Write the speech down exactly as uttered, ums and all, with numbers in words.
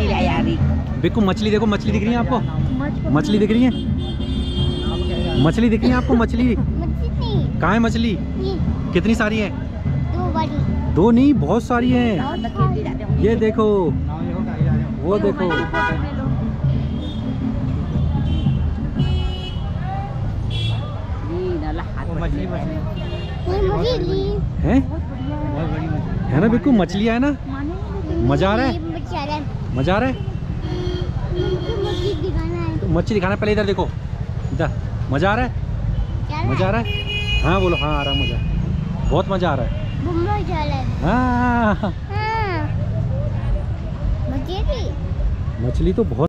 मछली ले यार। बिल्कुल मछली देखो, मछली दिख रही है आपको? मछली दिख रही है? मछली दिख रही है आपको? मछली कहाँ है मछली? कितनी सारी है? दो बड़ी। दो नहीं, बहुत सारी हैं। ये देखो, वो देखो। है है ना बिल्कुल, मछली है ना? मजा आ रहा है? मजा आ रहा है? तो मछली दिखाना, पहले इधर देखो, इधर। मजा आ रहा है? मजा आ रहा है? हाँ बोलो, हाँ आ रहा है मजा, बहुत मजा आ रहा है। हाँ, मछली तो बहुत